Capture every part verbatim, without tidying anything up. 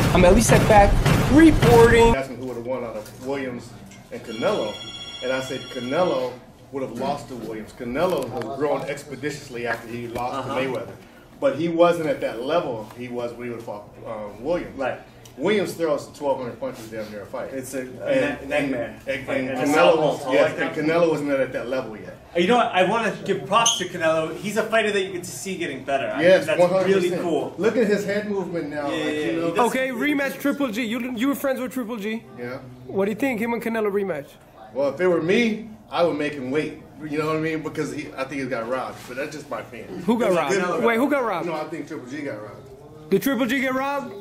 I'm Elie Seckbach reporting. Asked me who would have won out of Williams and Canelo, and I said Canelo would have lost to Williams. Canelo has grown expeditiously after he lost uh-huh. to Mayweather, but he wasn't at that level he was when he would have fought um, Williams. Right. Williams throws twelve hundred punches damn near a fight. It's a and, nightmare. And, and, and, and, and Canelo, was, like yes, and Canelo wasn't at that level yet. You know what? I want to give props to Canelo. He's a fighter that you get to see getting better. Yes, that's one hundred percent. Really cool. Look at his head movement now. Yeah, like, yeah, you know. yeah. Okay, rematch Triple G. You you were friends with Triple G? Yeah. What do you think? Him and Canelo rematch? Well, if it were me, I would make him wait. You know what I mean? Because he, I think he got robbed. But that's just my opinion. Who got robbed? Wait, who got robbed? No, I think Triple G got robbed. Did Triple G get robbed?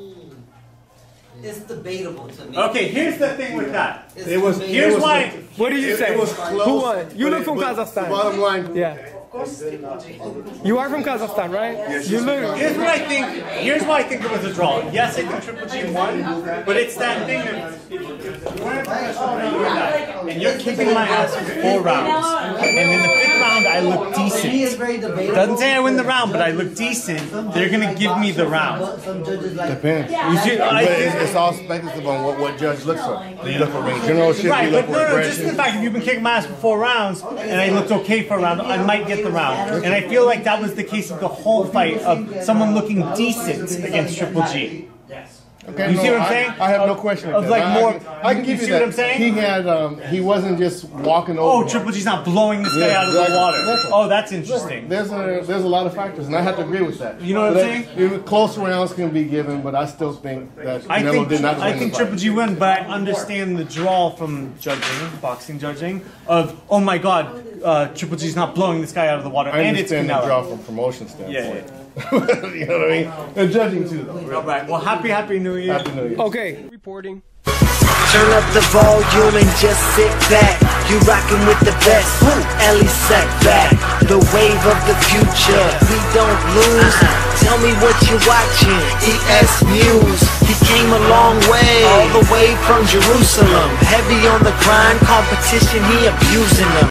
It's debatable to me. Okay, here's the thing with that. It's it was. debatable. Here's it was, why. What do you it, say? It was close. Who won? You look it, from Kazakhstan. The bottom line. Yeah. Of course, Triple G. You are from Kazakhstan, right? Yes, you yes, look. Here's what I think. Here's why I think it was a draw. Yes, I think Triple G won, but it's that thing of if you're in a professional fight, you're not, and you're kicking my ass for four rounds, and in the fifth round I look decent. Doesn't say I win the round, but I look decent. They're gonna give me the round. Depends. You should, I, but it's, it's all speculative on what, what judge looks like. Do you look for generalship? right, you look but for no, no, aggression? just the fact if you've been kicking my ass for four rounds and I looked okay for a round, I might get the round. And I feel like that was the case of the whole fight of someone looking decent against Triple G. Okay, You no, see what I'm I, saying? I have no Of- question. of with like that. I, more- I, I can you give you, see that. what I'm saying? He had. Um, he wasn't just walking Oh, over. Triple G's not blowing this guy Yeah, out of exactly. the water. Exactly. Oh, that's interesting. There's a there's a lot of factors, and I have to agree with that. You know what But I'm that- saying? even close rounds can be given, but I still think that I Canelo think did not win I the think fight. Triple G won, but I understand the draw from judging, boxing judging, of oh my God, uh, Triple G's not blowing this guy out of the water, I and it's understand the Canelo. draw from promotion standpoint. Yeah, yeah. You know what I mean? And judging too, though. All right. Well, happy Happy New Year. Happy New Year. Okay, reporting. Turn up the volume and just sit back. You rockin' with the best. Elie Seckbach, the wave of the future. We don't lose. Tell me what you're watching. EsNews. He came a long way, all the way from Jerusalem. Heavy on the grind, competition, he abusing them.